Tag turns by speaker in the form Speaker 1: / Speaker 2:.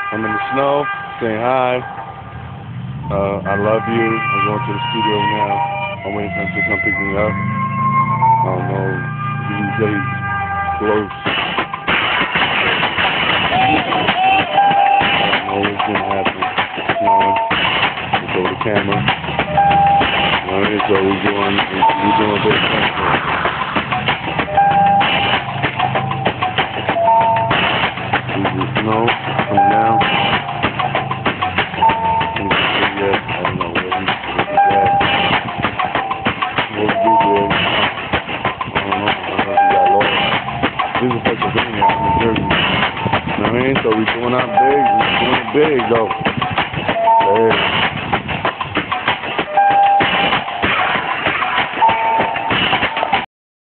Speaker 1: I'm in the snow, saying hi. I love you. I'm going to the studio now. I'm waiting for him to come pick me up. I don't know. These days close. I don't know what's gonna happen. It's snowing. Let's go to the camera. Alright, so we're doing a bit of something. Snow coming down. I don't know where he's at. What to do there? I don't know. I know he got lost. This is Pennsylvania, I'm in Jersey. You know what I mean? So we doing our big. We doing it big though. Hey.